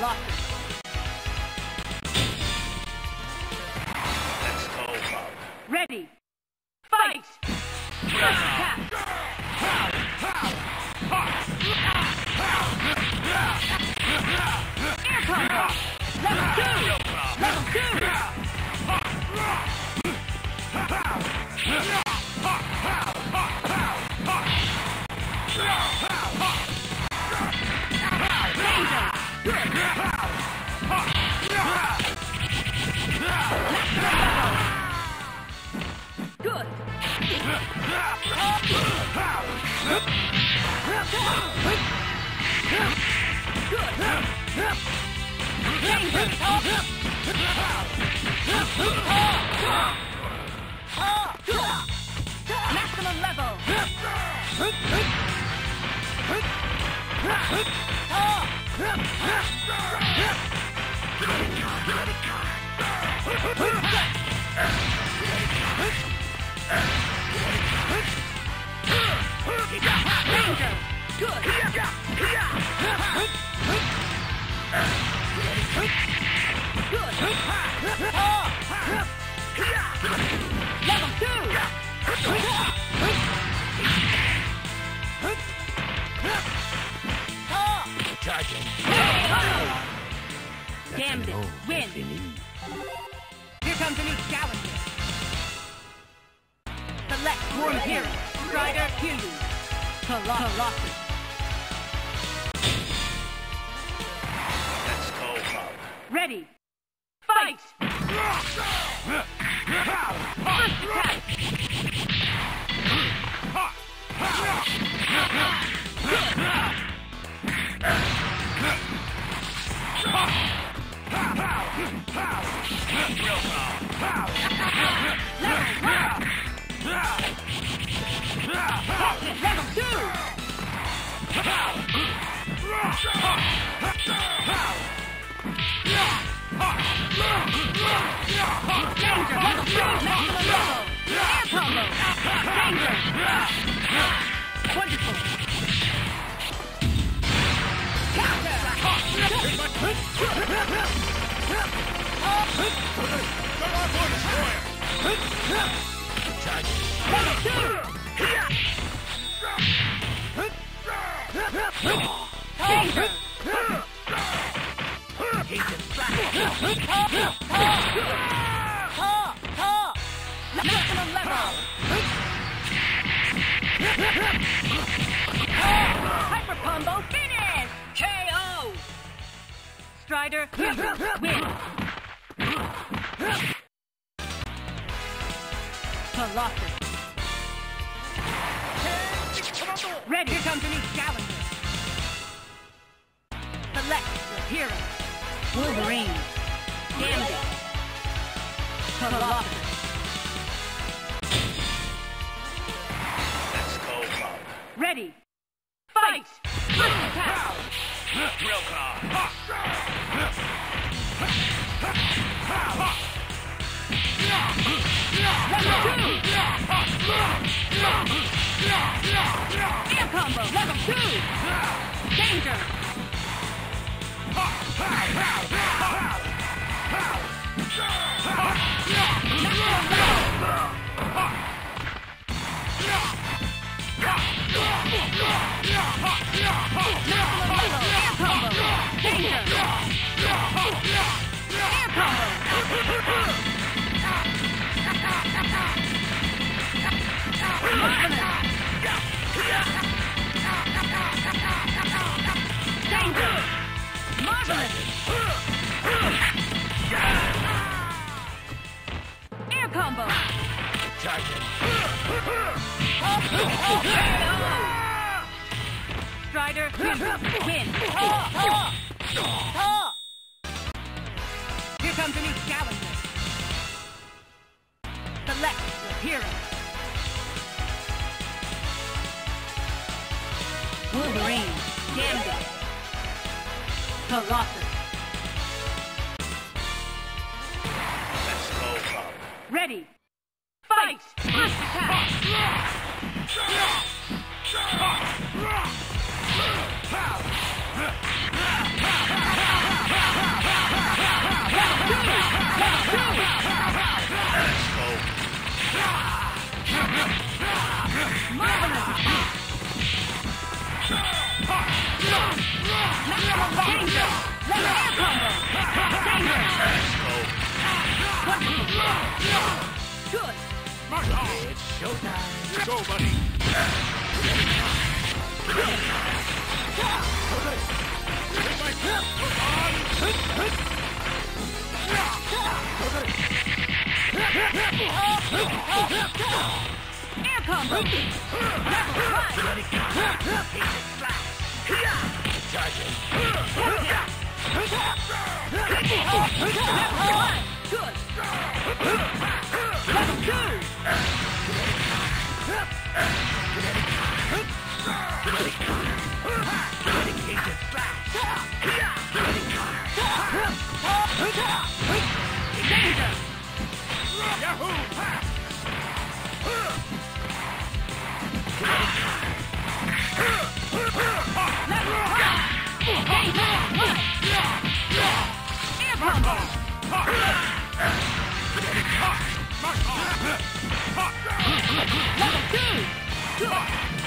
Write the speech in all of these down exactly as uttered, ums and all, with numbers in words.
Colossus. Let's go, Bob. Ready. Fight! First attack. Air combo. Level two. Level two. Good. Maximum level. Danger. Good. Good. Level two. Charging. Gambit. Win. Here comes a new challenger. Select your appearance. Strider, hear you. Colossus. Let's go, Bob. Ready. Fight! First attack. Level two. Danger! Level two! Maximum level! Air combo! Danger! Wonderful! Counter! Level two! Danger! Maximum level! Hyper combo finish! K O! Strider, win! Colossus. Red, here comes a new challenger. Select your hero. Wolverine. Gambit. Colossus. Let's go, Bob. Ready. Fight! First attack! Real car. Level two! Air combo! Level two! Danger! Air combo! Charging. Strider, win! Here comes a new challenger. Select your hero. Wolverine, Gambit, Colossus. Let's go, Bob. Ready. Fight! First attack! Danger! Left air combo! Danger! Good! Mark on! It's showtime! Go, buddy! Air combo! Level five! Charging! Level one! Good! Level two! Danger! Yahoo! Level one! Danger! One! Air combo! Level two! Good!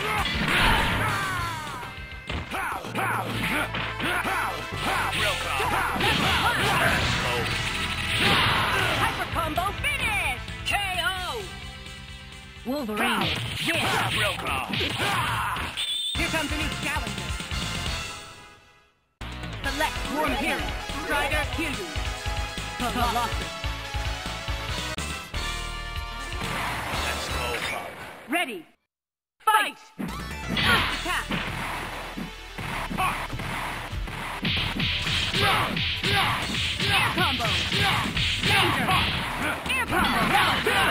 Real calm! Level one! Oh, Hyper combo finish! K O! Wolverine, yeah! real calm! Here comes a new challenger. Select War Hero, Strider Kiryu. Colossus. Let's go, Bob. Ready. Fight! First attack! Air combo! Danger! Air combo! Level two!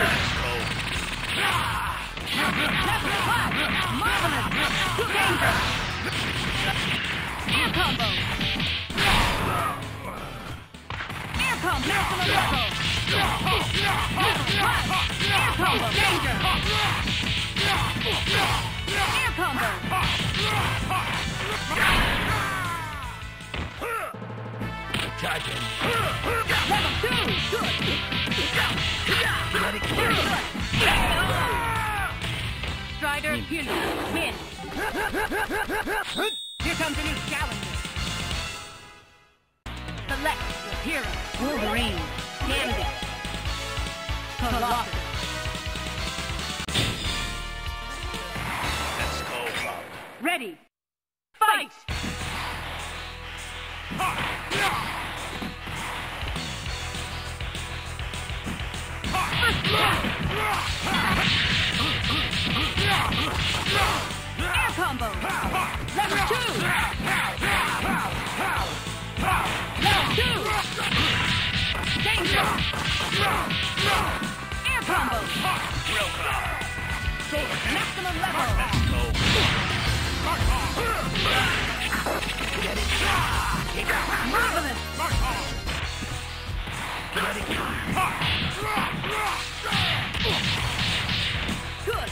Level one! Marvelous! Danger! Air combo! Air combo! Maximum level! Level one! Air combo! Danger! Air combo! Charging! Level two! Good! Good! Strider Kiryu, win! Here comes a new challenger. Select your hero. Wolverine, Gambit, Colossus. Let's go, Bob. Ready. Fight! Air combo! Level two! Level two! Danger! Air combo! Real calm! Maximum level! Let's go! Marvelous! Good!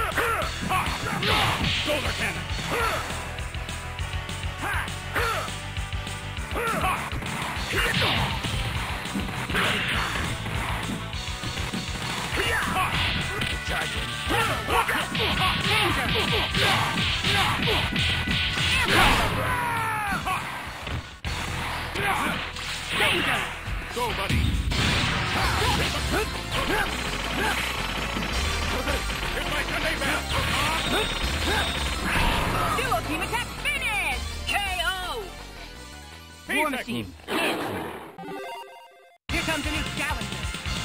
Solar cannon! Charging! Danger! Danger! Go, buddy! Here's my Sunday bell! Duo team attack finish! K O! War Machine, win! Here comes a new challenger.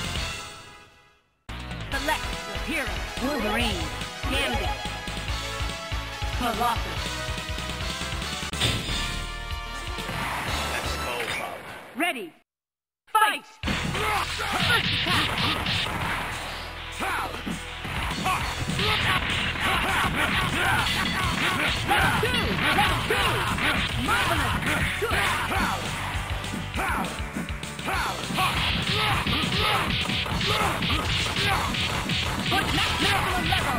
Select your hero. Wolverine, Gambit, Colossus. Let's go, Bob. Ready. Fight! First attack! Level two! Level two! Marvelous! Good! Put max maximum level!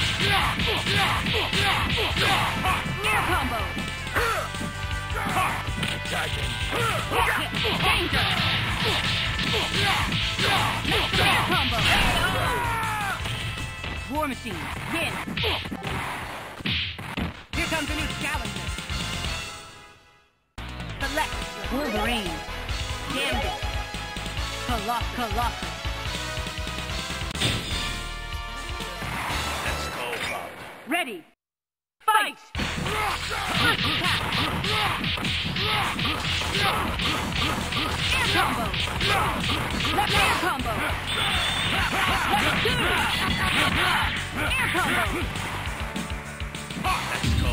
Air combo! Charging. Danger! Air combo! War Machine, win! Here comes a new challenger. Select Wolverine, Gambit, Colossus, Colossus. Let's go, Bob. Ready! Fight! First attack! Air combo! Left air combo! Left two! Air combo! Let's go.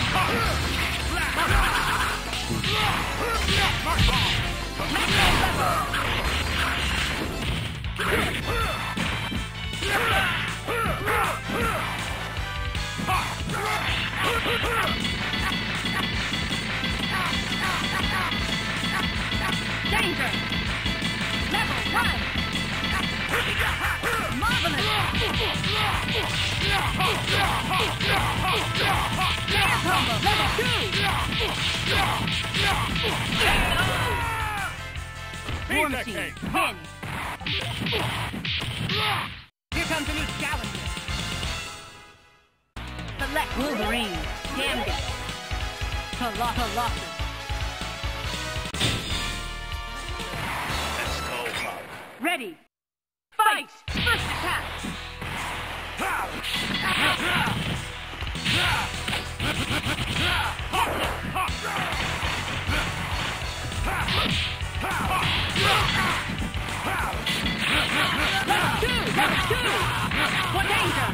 Danger! Level one! Marvelous! Air combo! Level two! War Machine, win! Here comes a new challenger. Select Wolverine, Gambit, Colossus. Let's go, Bob. Ready! Fight! First attack! Level two! Level two! For danger!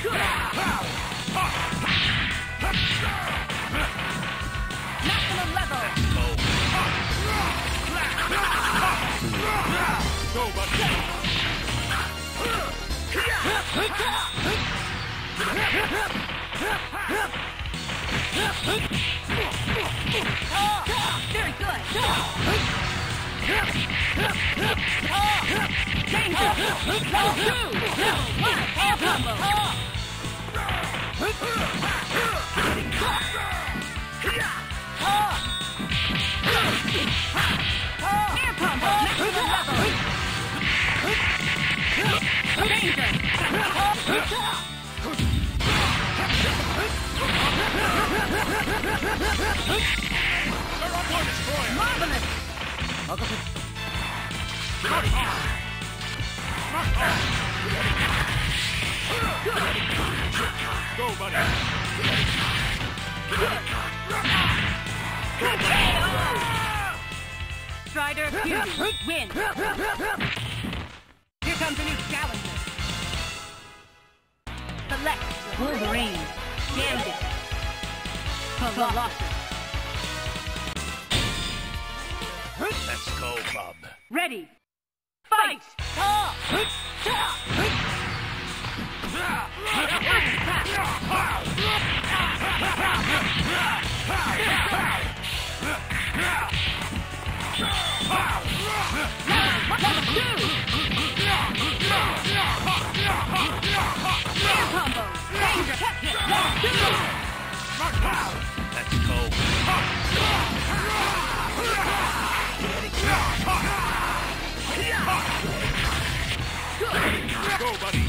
Maximum level! Go, buddy. Oh, very good! Danger! Level two! Level one! Air combo! Air combo! Maximum level! Danger! They're up on destroyer. Marvelous! Mark on. Mark on. Go, buddy. Go, buddy. Strider, Fury, win! Here comes a new challenger. Select Wolverine, Gambit, Colossus. Let's go, Bob. Ready! Fight! Level two! Air combo! Danger! Level two! Let's go. Go, buddy.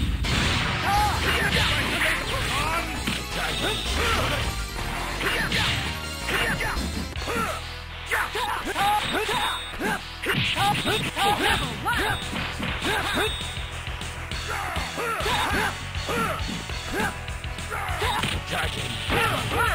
Level one! Charging. Level one!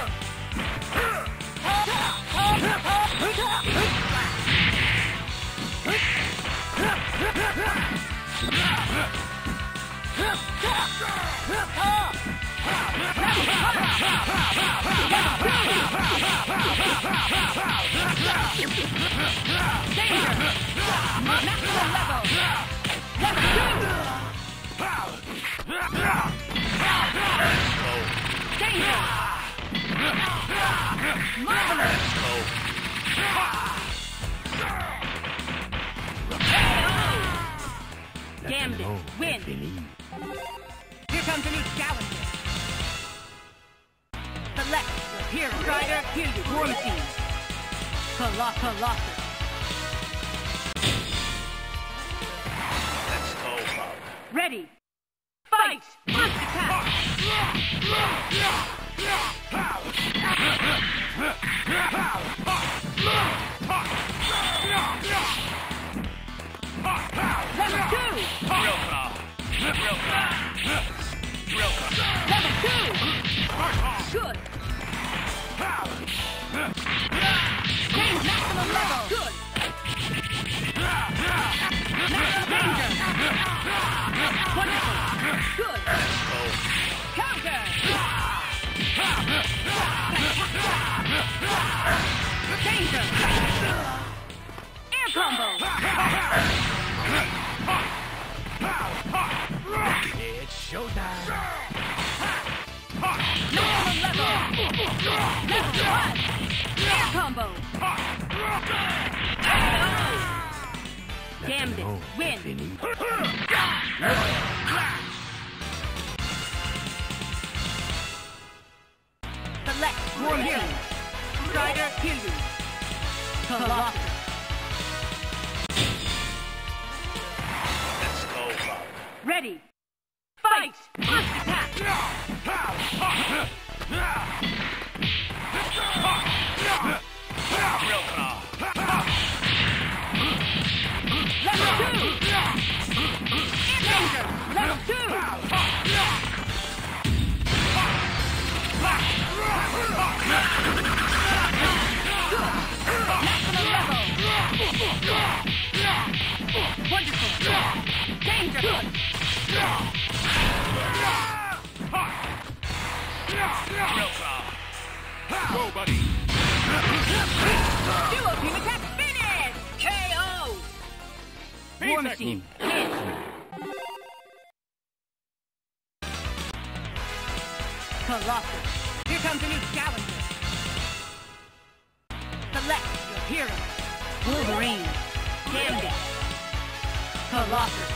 Gambit, win! Here comes a new challenger. Select your hero. Strider, here you War Machine. Colossus. Let's go, Bob. Ready. Fight! First attack! Level two! Real car. Real car. Real car. Level two! Good! Change maximum level! Good! Maximum danger! Wonderful! Good! Counter! Danger! Air combo! It's showtime. Maximum level! Level one! Air combo! Damned it! Win! Select your hero. Strider Kiryu. Colossus. Let's go, Bob. Ready. Fight! First attack! Real car. Level two! Danger! Level two! Good! Maximum level! Wonderful! Danger! Real car. Go, buddy. Duo team attack finish! K O! War Machine. Hit. Colossus. Here comes a new challenger. Select your hero. Wolverine. Gambit. Colossus.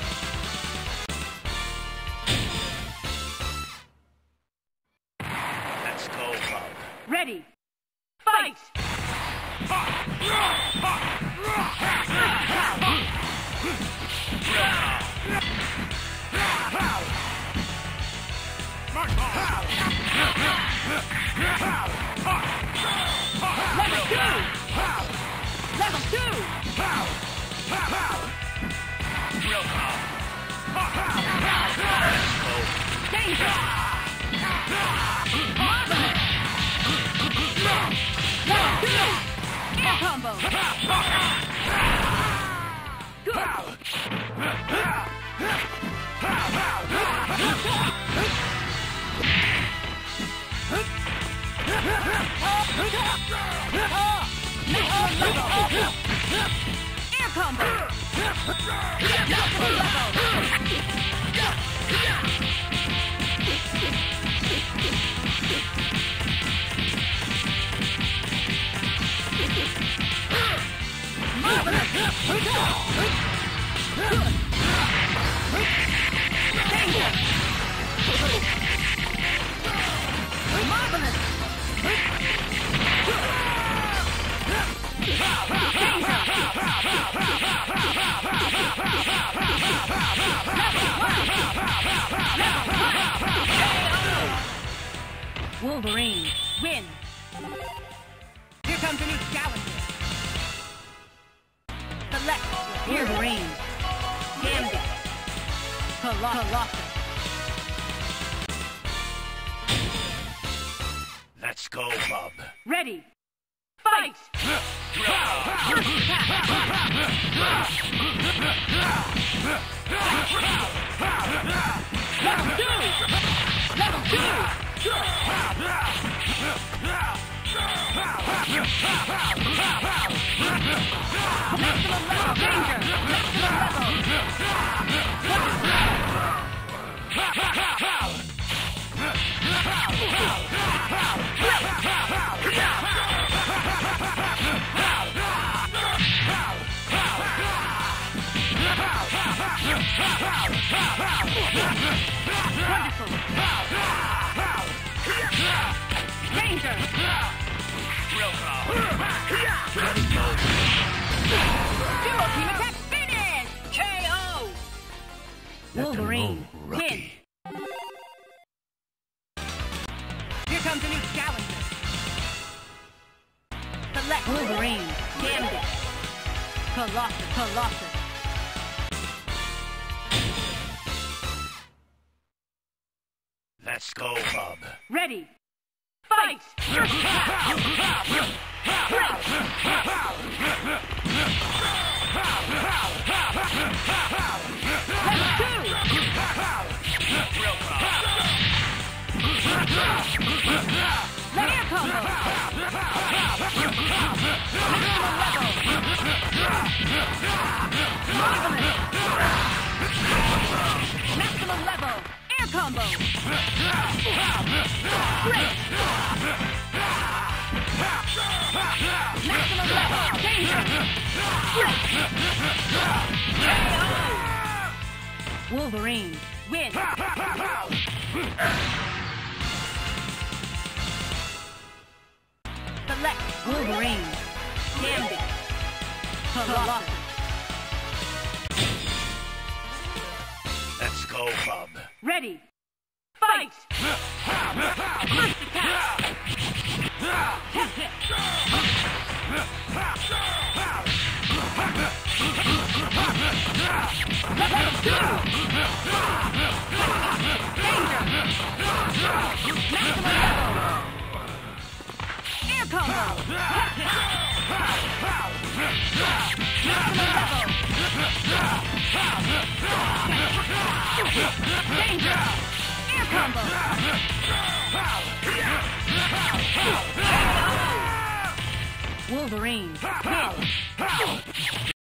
Let's go, Bob. Ready. Fight! Level two! Level two! Real car. Danger! Marvelous! Level two! Air combo! Good! Maximum level! Air combo! Maximum level! Marvelous! Good! Danger! Marvelous! Wolverine, win! Here comes a new challenger. Select Wolverine. Gambit. Colossus. Let's go, Bob. Ready. Fight! First attack! Level two! Level two! Maximum level! Danger! Maximum Wonderful! Danger! Real power. Duo team attack finish! K O! Wolverine, win! Here comes a new challenger. Select Wolverine, Gambit. Colossus, Colossus. Let's go, bub. Ready. Fight! First attack! Right. Let's go! Real power. Layer combo! Maximum level! Marvelous! Maximum level! Air combo! Great! Maximum level! Danger! Great! K O! Wolverine, win! Select Wolverine, Gambit, Colossus. Let's go, bub. Ready. Fight! First attack! Catch it! Let's go! Danger! Maximum level! Air combo! Catch it! Maximum level! Danger! Air combo! Wolverine, win!